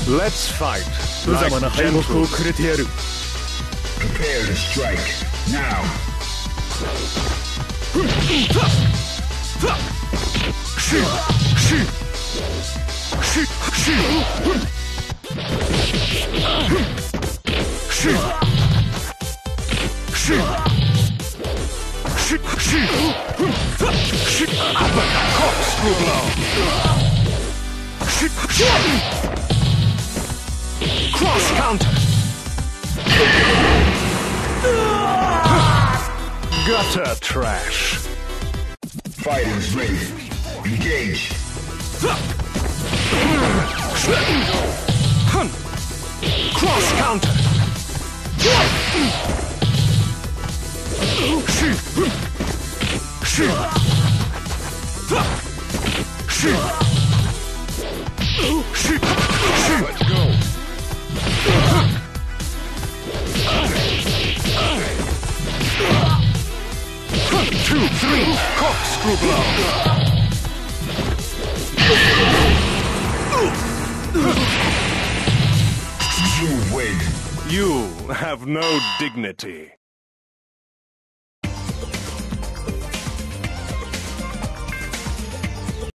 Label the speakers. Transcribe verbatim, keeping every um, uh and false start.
Speaker 1: Let's fight.
Speaker 2: 無様な敗北を
Speaker 1: Like
Speaker 2: くれてやる。
Speaker 3: Prepare to strike. Now.
Speaker 1: Corkscrew blow. Cross counter. Gutter trash.
Speaker 3: Fighters ready. Engage.
Speaker 1: Cross counter. Let's go. Two, three, corkscrew blow.
Speaker 3: You win.
Speaker 1: You have no dignity.